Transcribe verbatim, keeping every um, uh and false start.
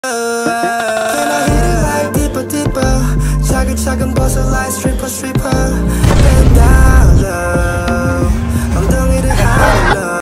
Can I hit it like deeper, deeper? 작은 작은 버섯 like stripper, stripper.